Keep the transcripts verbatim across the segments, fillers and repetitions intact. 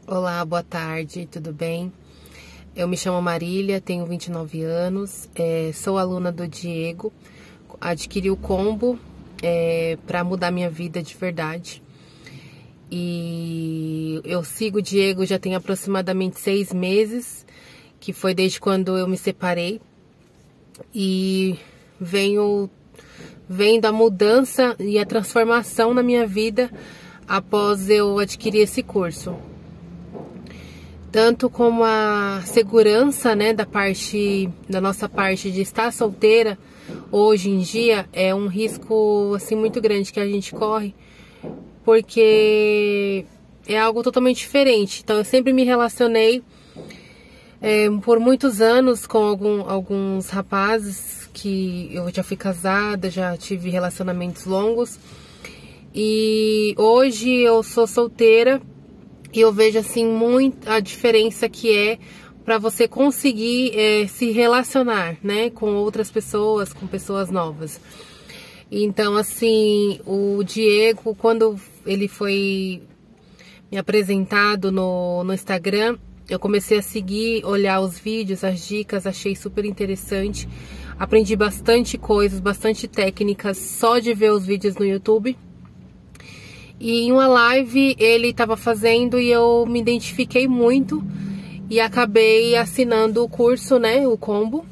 Olá, boa tarde, tudo bem? Eu me chamo Marília, tenho vinte e nove anos, é, sou aluna do Diego, adquiri o combo é, para mudar minha vida de verdade. E eu sigo o Diego já tem aproximadamente seis meses, que foi desde quando eu me separei. E venho vendo a mudança e a transformação na minha vida após eu adquirir esse curso. Tanto como a segurança, né, da parte, da nossa parte de estar solteira, hoje em dia, é um risco, assim, muito grande que a gente corre, porque é algo totalmente diferente. Então, eu sempre me relacionei é, por muitos anos com algum, alguns rapazes que eu já fui casada, já tive relacionamentos longos, e hoje eu sou solteira. E eu vejo assim muito a diferença que é para você conseguir é, se relacionar, né, com outras pessoas, com pessoas novas. Então, assim, o Diego, quando ele foi me apresentado no, no Instagram, eu comecei a seguir, olhar os vídeos, as dicas, achei super interessante. Aprendi bastante coisas, bastante técnicas só de ver os vídeos no YouTube. E em uma live ele estava fazendo e eu me identifiquei muito e acabei assinando o curso, né, o combo.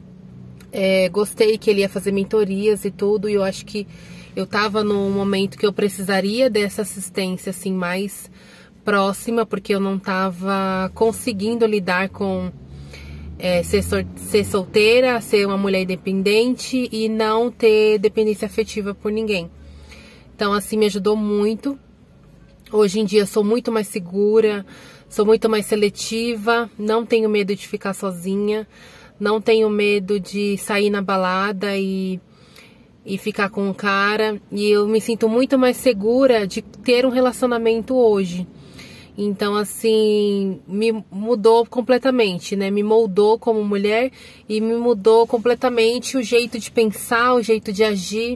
É, gostei que ele ia fazer mentorias e tudo, e eu acho que eu estava num momento que eu precisaria dessa assistência assim mais próxima, porque eu não estava conseguindo lidar com é, ser, ser solteira, ser uma mulher independente e não ter dependência afetiva por ninguém. Então, assim, me ajudou muito. Hoje em dia, sou muito mais segura, sou muito mais seletiva, não tenho medo de ficar sozinha, não tenho medo de sair na balada e, e ficar com um cara. E eu me sinto muito mais segura de ter um relacionamento hoje. Então, assim, me mudou completamente, né? Me moldou como mulher e me mudou completamente o jeito de pensar, o jeito de agir.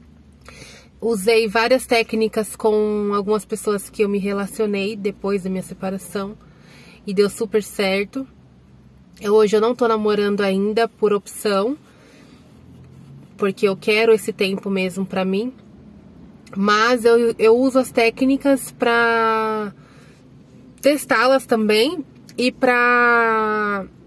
Usei várias técnicas com algumas pessoas que eu me relacionei depois da minha separação e deu super certo. Eu, hoje eu não tô namorando ainda por opção, porque eu quero esse tempo mesmo pra mim. Mas eu, eu uso as técnicas pra testá-las também e pra